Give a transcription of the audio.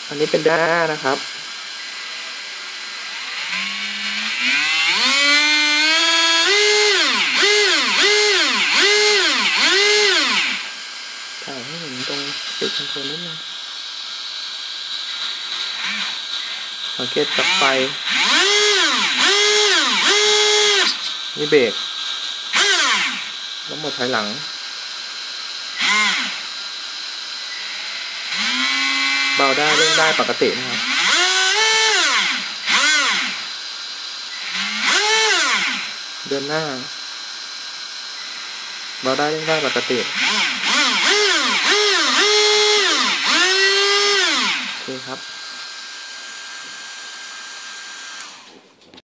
อันนี้เป็นด้านหน้านะครับถ่ายให้เห็นตรงจุดคอนโทรลนิดนึงสังเกตกับไฟนี่เบรกแล้วหมดถอยหลังเบาได้เร่งได้ปกตินะครับเดินหน้าเบาได้เร่งได้ปกติโอเคครับ